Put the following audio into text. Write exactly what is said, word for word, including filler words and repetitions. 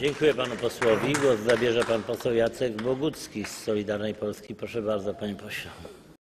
Dziękuję panu posłowi. Głos zabierze pan poseł Jacek Bogucki z Solidarnej Polski. Proszę bardzo, panie pośle.